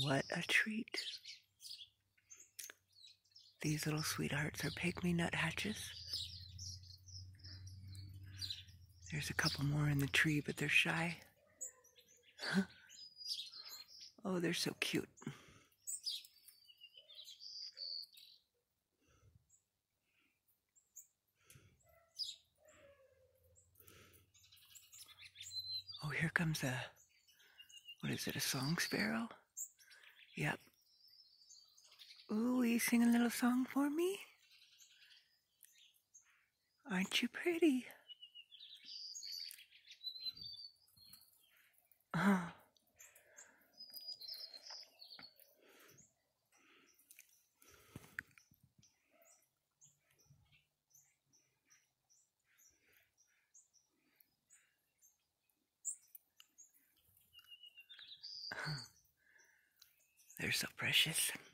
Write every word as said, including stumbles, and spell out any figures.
What a treat. These little sweethearts are pygmy nuthatches. There's a couple more in the tree, but they're shy. Oh, they're so cute. Oh, here comes a, what is it, a song sparrow? Yep. Ooh, will you sing a little song for me? Aren't you pretty? Oh. They're so precious.